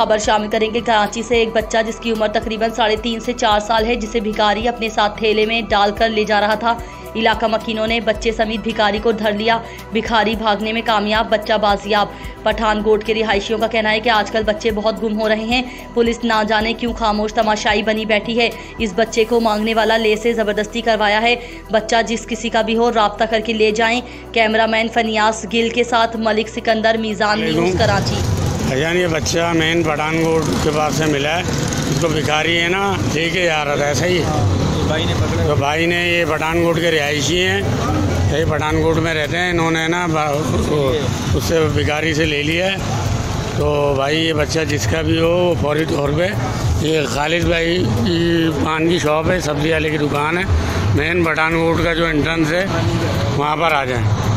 खबर शामिल करेंगे कराची से। एक बच्चा जिसकी उम्र तकरीबन 3.5 से 4 साल है, जिसे भिखारी अपने साथ थैले में डालकर ले जा रहा था। इलाका मकीनों ने बच्चे समेत भिखारी को धर लिया। भिखारी भागने में कामयाब, बच्चा बाजियाब। पठानकोट के रिहायशियों का कहना है कि आजकल बच्चे बहुत गुम हो रहे हैं। पुलिस ना जाने क्यों खामोश तमाशाई बनी बैठी है। इस बच्चे को मांगने वाला ले से जबरदस्ती करवाया है। बच्चा जिस किसी का भी हो राब्ता करके ले जाएं। कैमरामैन फनियास गिल के साथ मलिक सिकंदर, मीज़ान न्यूज़, कराची। भैया ये बच्चा मेन पठानकोट के पास से मिला है। इसको भिखारी है ना लेके जा रहा था, ऐसा ही भाई ने पकड़ा। तो भाई ने, ये पठानकोट के रिहायशी हैं, ये पठानकोट में रहते हैं। इन्होंने ना उससे भिखारी से ले लिया है। तो भाई ये बच्चा जिसका भी हो फौरी तौर पे, ये खालिद भाई की पान की शॉप है, सब्जी वाले की दुकान है, मेन पठानकोट का जो एंट्रेंस है वहाँ पर आ जाए।